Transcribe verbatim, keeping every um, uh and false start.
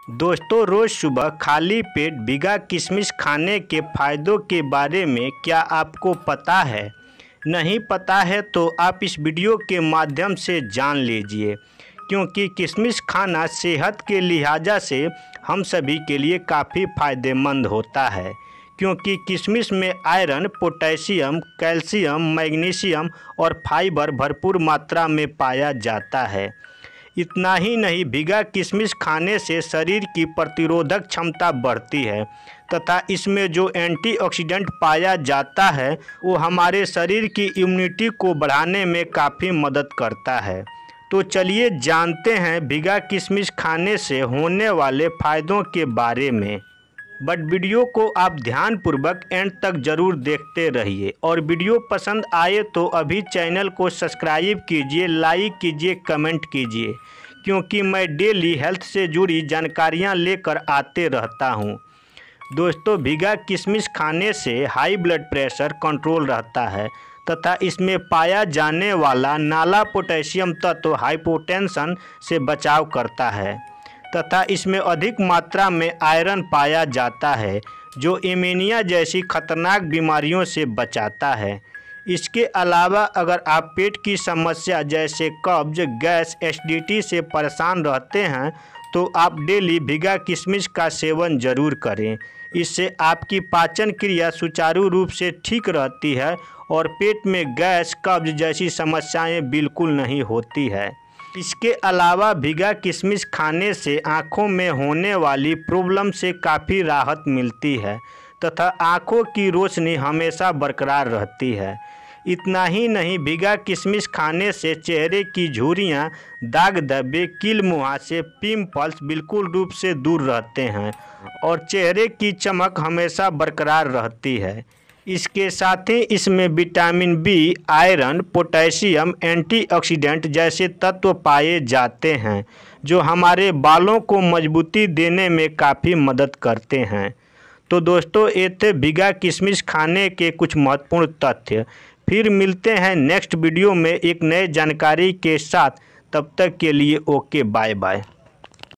दोस्तों, रोज़ सुबह खाली पेट भीगा किशमिश खाने के फ़ायदों के बारे में क्या आपको पता है? नहीं पता है तो आप इस वीडियो के माध्यम से जान लीजिए, क्योंकि किशमिश खाना सेहत के लिहाजा से हम सभी के लिए काफ़ी फ़ायदेमंद होता है। क्योंकि किशमिश में आयरन, पोटेशियम, कैल्शियम, मैग्नीशियम और फाइबर भरपूर मात्रा में पाया जाता है। इतना ही नहीं, भीगा किशमिश खाने से शरीर की प्रतिरोधक क्षमता बढ़ती है तथा इसमें जो एंटीऑक्सीडेंट पाया जाता है वो हमारे शरीर की इम्यूनिटी को बढ़ाने में काफ़ी मदद करता है। तो चलिए जानते हैं भीगा किशमिश खाने से होने वाले फ़ायदों के बारे में। बट वीडियो को आप ध्यानपूर्वक एंड तक ज़रूर देखते रहिए और वीडियो पसंद आए तो अभी चैनल को सब्सक्राइब कीजिए, लाइक कीजिए, कमेंट कीजिए, क्योंकि मैं डेली हेल्थ से जुड़ी जानकारियां लेकर आते रहता हूं। दोस्तों, भीगा किशमिश खाने से हाई ब्लड प्रेशर कंट्रोल रहता है तथा इसमें पाया जाने वाला नाला पोटेशियम तत्व हाइपोटेंशन से बचाव करता है तथा इसमें अधिक मात्रा में आयरन पाया जाता है जो एनीमिया जैसी खतरनाक बीमारियों से बचाता है। इसके अलावा अगर आप पेट की समस्या जैसे कब्ज, गैस, एसिडिटी से परेशान रहते हैं तो आप डेली भीगा किशमिश का सेवन ज़रूर करें। इससे आपकी पाचन क्रिया सुचारू रूप से ठीक रहती है और पेट में गैस, कब्ज जैसी समस्याएं बिल्कुल नहीं होती है। इसके अलावा भीगा किशमिश खाने से आँखों में होने वाली प्रॉब्लम से काफ़ी राहत मिलती है तथा आँखों की रोशनी हमेशा बरकरार रहती है। इतना ही नहीं, भीगा किशमिश खाने से चेहरे की झुर्रियाँ, दाग धब्बे, कील मुहासे, पिंपल्स बिल्कुल रूप से दूर रहते हैं और चेहरे की चमक हमेशा बरकरार रहती है। इसके साथ ही इसमें vitamin B, iron, potassium, antioxidant जैसे तत्व पाए जाते हैं जो हमारे बालों को मजबूती देने में काफ़ी मदद करते हैं। तो दोस्तों, ये थे भीगा किशमिश खाने के कुछ महत्वपूर्ण तथ्य। फिर मिलते हैं नेक्स्ट वीडियो में एक नए जानकारी के साथ। तब तक के लिए ओके, बाय बाय।